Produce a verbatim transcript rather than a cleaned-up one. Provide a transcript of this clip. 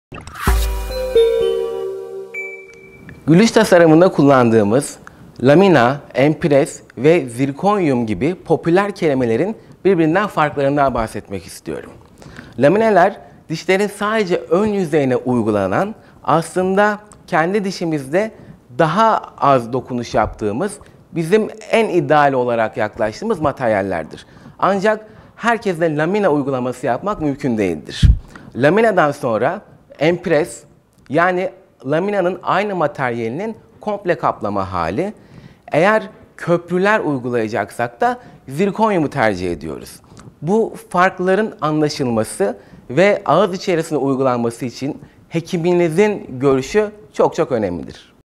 Gülüş tasarımında kullandığımız lamina, empres ve zirkonyum gibi popüler kelimelerin birbirinden farklarından bahsetmek istiyorum. Lamineler dişlerin sadece ön yüzeyine uygulanan, aslında kendi dişimizde daha az dokunuş yaptığımız, bizim en ideal olarak yaklaştığımız materyallerdir. Ancak herkesle lamina uygulaması yapmak mümkün değildir. Laminadan sonra empres, yani laminanın aynı materyalinin komple kaplama hali. Eğer köprüler uygulayacaksak da zirkonyumu tercih ediyoruz. Bu farkların anlaşılması ve ağız içerisine uygulanması için hekiminizin görüşü çok çok önemlidir.